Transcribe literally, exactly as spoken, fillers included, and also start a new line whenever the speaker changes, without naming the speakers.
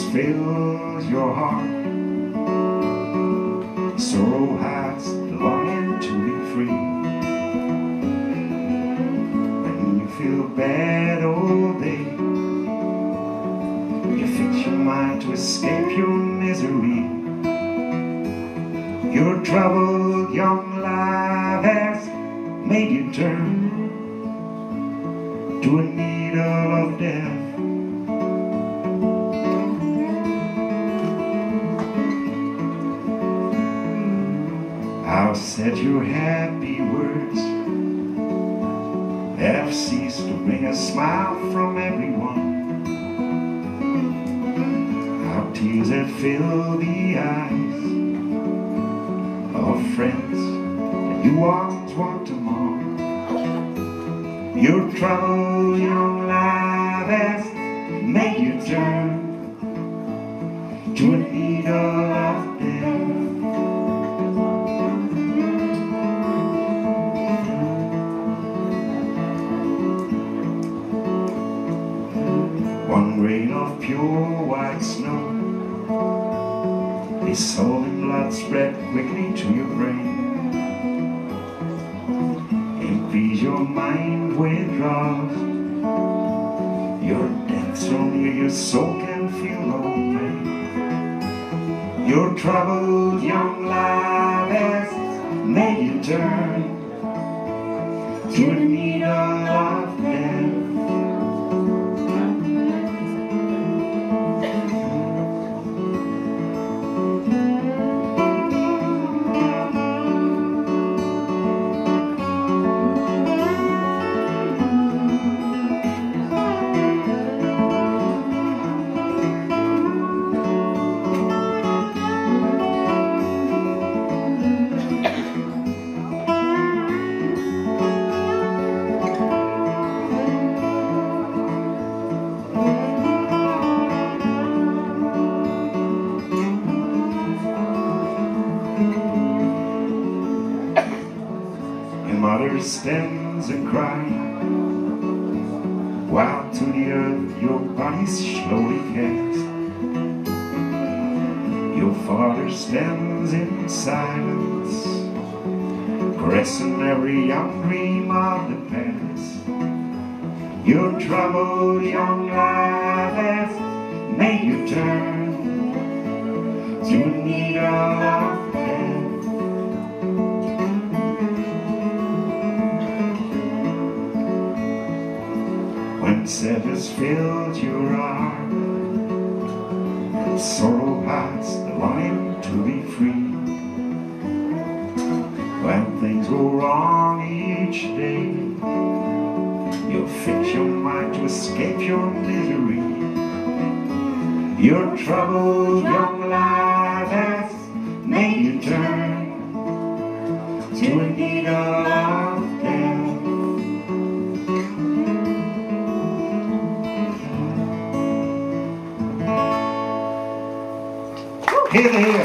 fills your heart. Sorrow has the longing to be free. When you feel bad all day, you fix your mind to escape your misery. Your troubled young life has made you turn to a needle of death. How sad your happy words have ceased to bring a smile from everyone. How tears have filled the eyes of friends that you once walked among. Your troubled young life has made you turn to a needle of death. One rain of pure white snow, this sullen blood spread quickly to your brain. Empties your mind with dross. Your death so near your soul can feel no pain. Your troubled young life has made you turn to a needle of death. Mother stands and cries, while to the earth your body's slowly cast. Your father stands in silence, caressing every young dream of the past. Your troubled young life has made you turn to a needle of death. When sadness fills your heart, and sorrow has the longing to be free. When things go wrong each day, you'll fix your mind to escape your misery. Your troubled young life has made you turn to a needle of death. Here they are.